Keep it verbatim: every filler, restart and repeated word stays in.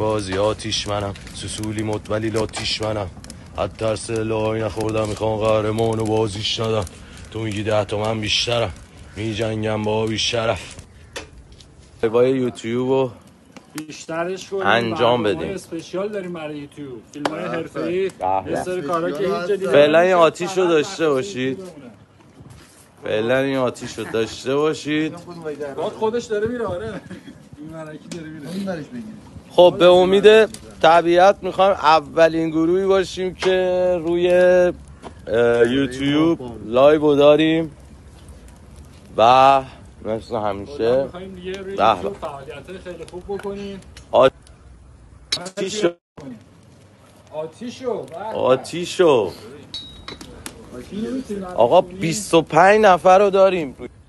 بازی آتیش منم، سسولی مت ولی لاتیش منم، حتی ترس لای نخوردم، میخوام قهرمان و بازیش ندم. تو میگی ده تا من بیشترم، می جنگم با بیشرف. لایوهای یوتیوب رو بیشترش کنیم، انجام بدیم. اسپشیال داریم برای یوتیوب، فیلم های حرفه‌ای، یه سری کارا که هیچ جدید. فعلا این آتیش رو داشته باشید. فعلا این آتیش رو داشته باشید. باد خودش داره میره. آره این مرکی داره میره. خب به امید طبیعت میخوایم اولین گروهی باشیم که روی یوتیوب لایو رو داریم و مثل همیشه میخوایم دیگه روی یوتیوب فعالیت‌های خیلی خوب بکنیم. آتیشو آتیشو آتیشو آقا بیست و پنج نفر رو داریم.